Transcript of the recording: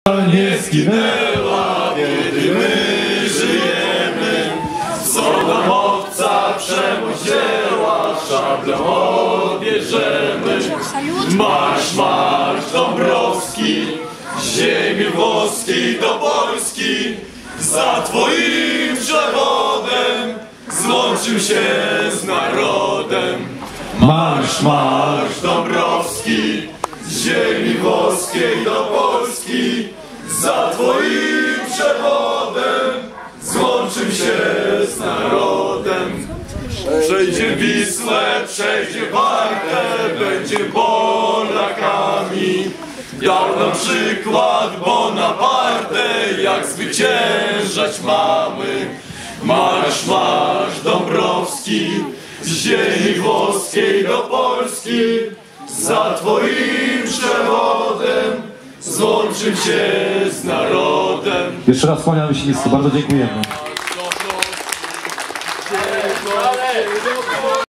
nie zginęła, kiedy my żyjemy. Co nam obca przemoc dzieła, szablą odbierzemy. Marsz, marsz Dąbrowski, z ziemi włoskiej do Polski. Za twoim przewodem złączył się z narodem. Marsz, marsz Dąbrowski, z ziemi włoskiej do Polski. Za twoim przewodem złączył się z narodem. Przejdzie Wisłę, przejdzie Wartę, będzie Polakami. Dał nam przykład Bonaparte, jak zwyciężać mamy. Marsz, marsz Dąbrowski, z ziemi włoskiej do Polski. Za twoim przewodem złączył się z narodem. Jeszcze raz kłaniamy się nisko, bardzo dziękujemy.